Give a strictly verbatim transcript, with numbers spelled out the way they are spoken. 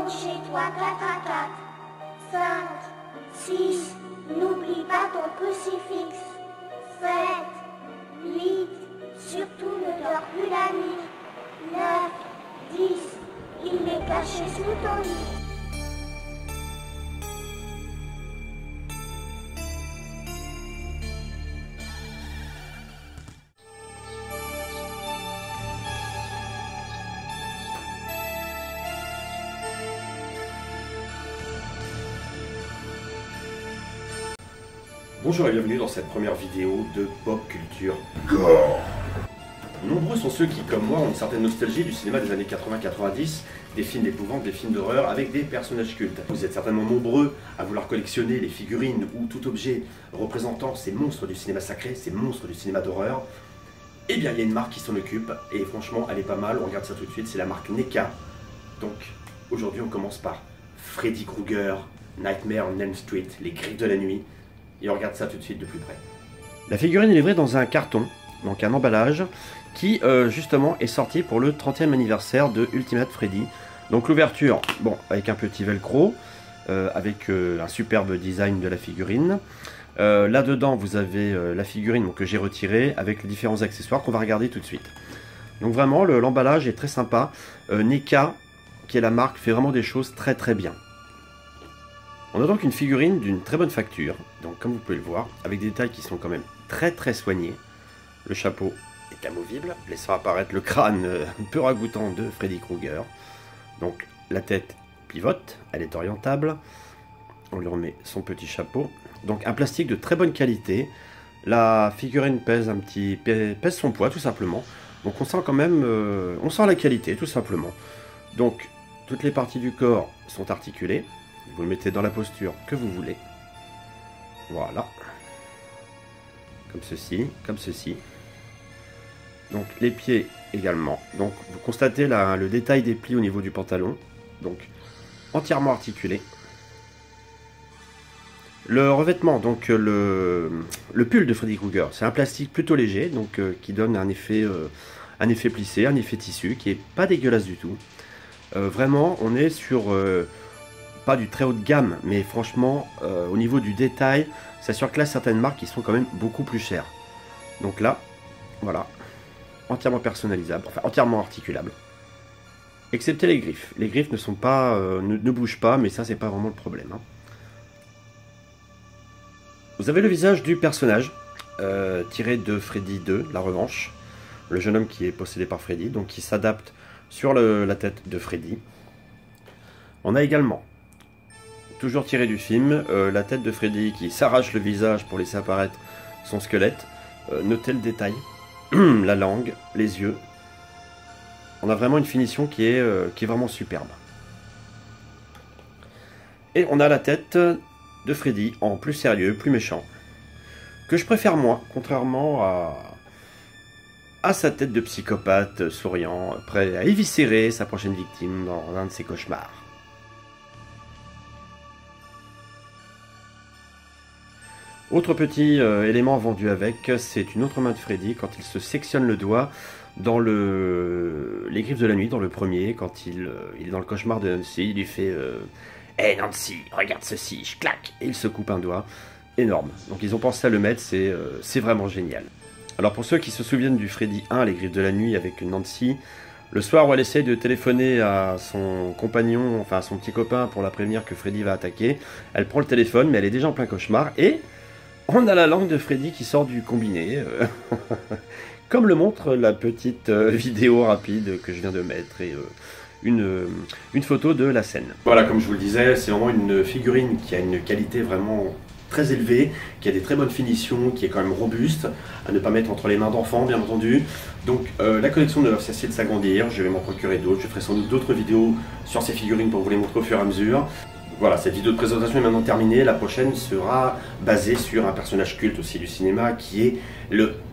rentre chez toi quatre à quatre. cinq, six, n'oublie pas ton crucifix. sept, huit, surtout ne dors plus la nuit. neuf, dix, il est caché sous ton lit. Bonjour et bienvenue dans cette première vidéo de Pop Culture Gore. Nombreux sont ceux qui, comme moi, ont une certaine nostalgie du cinéma des années quatre-vingts quatre-vingt-dix, des films d'épouvante, des films d'horreur avec des personnages cultes. Vous êtes certainement nombreux à vouloir collectionner les figurines ou tout objet représentant ces monstres du cinéma sacré, ces monstres du cinéma d'horreur. Eh bien, il y a une marque qui s'en occupe et franchement, elle est pas mal, on regarde ça tout de suite, c'est la marque NECA. Donc, aujourd'hui, on commence par Freddy Krueger, Nightmare on Elm Street, les griffes de la nuit. Et on regarde ça tout de suite de plus près. La figurine est livrée dans un carton, donc un emballage, qui euh, justement est sorti pour le trentième anniversaire de Ultimate Freddy. Donc l'ouverture, bon, avec un petit velcro, euh, avec euh, un superbe design de la figurine. Euh, Là-dedans, vous avez euh, la figurine donc, que j'ai retirée, avec les différents accessoires qu'on va regarder tout de suite. Donc vraiment, l'emballage est très sympa. Euh, NECA, qui est la marque, fait vraiment des choses très très bien. On a donc une figurine d'une très bonne facture, donc comme vous pouvez le voir, avec des détails qui sont quand même très très soignés. Le chapeau est amovible, laissant apparaître le crâne euh, peu ragoûtant de Freddy Krueger. Donc la tête pivote, elle est orientable. On lui remet son petit chapeau. Donc un plastique de très bonne qualité. La figurine pèse un petit pèse son poids tout simplement. Donc on sent quand même, euh, on sent la qualité tout simplement. Donc toutes les parties du corps sont articulées. Vous le mettez dans la posture que vous voulez. Voilà. Comme ceci, comme ceci. Donc les pieds également. Donc vous constatez là, le détail des plis au niveau du pantalon. Donc entièrement articulé. Le revêtement, donc le, le pull de Freddy Krueger, c'est un plastique plutôt léger, donc euh, qui donne un effet, euh, un effet plissé, un effet tissu, qui est pas dégueulasse du tout. Euh, vraiment, on est sur... Euh, pas du très haut de gamme, mais franchement, euh, au niveau du détail, ça surclasse certaines marques qui sont quand même beaucoup plus chères. Donc là, voilà, entièrement personnalisable, enfin entièrement articulable. Excepté les griffes. Les griffes ne sont pas, euh, ne, ne bougent pas, mais ça c'est pas vraiment le problème. Hein. Vous avez le visage du personnage, euh, tiré de Freddy deux, La Revanche, le jeune homme qui est possédé par Freddy, donc qui s'adapte sur le, la tête de Freddy. On a également toujours tiré du film, euh, la tête de Freddy qui s'arrache le visage pour laisser apparaître son squelette. Euh, notez le détail, la langue, les yeux. On a vraiment une finition qui est, euh, qui est vraiment superbe. Et on a la tête de Freddy en plus sérieux, plus méchant. Que je préfère moins, contrairement à, à sa tête de psychopathe souriant, prêt à éviscérer sa prochaine victime dans un de ses cauchemars. Autre petit euh, élément vendu avec, c'est une autre main de Freddy quand il se sectionne le doigt dans le... les griffes de la nuit, dans le premier, quand il, euh, il est dans le cauchemar de Nancy, il lui fait euh, « Hé hey Nancy, regarde ceci, je claque !» et il se coupe un doigt. Énorme. Donc ils ont pensé à le mettre, c'est euh, c'est vraiment génial. Alors pour ceux qui se souviennent du Freddy un, les griffes de la nuit avec Nancy, le soir où elle essaye de téléphoner à son compagnon, enfin à son petit copain pour la prévenir que Freddy va attaquer, elle prend le téléphone mais elle est déjà en plein cauchemar et... on a la langue de Freddy qui sort du combiné, euh, comme le montre la petite euh, vidéo rapide que je viens de mettre et euh, une, euh, une photo de la scène. Voilà, comme je vous le disais, c'est vraiment une figurine qui a une qualité vraiment très élevée, qui a des très bonnes finitions, qui est quand même robuste, à ne pas mettre entre les mains d'enfants bien entendu. Donc euh, la collection ne va cesser de s'agrandir, je vais m'en procurer d'autres, je ferai sans doute d'autres vidéos sur ces figurines pour vous les montrer au fur et à mesure. Voilà, cette vidéo de présentation est maintenant terminée. La prochaine sera basée sur un personnage culte aussi du cinéma qui est le